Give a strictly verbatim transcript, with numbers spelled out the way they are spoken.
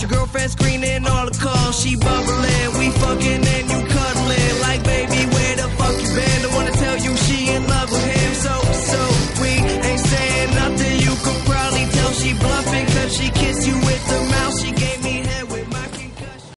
Your girlfriend screening all the calls. She bubbling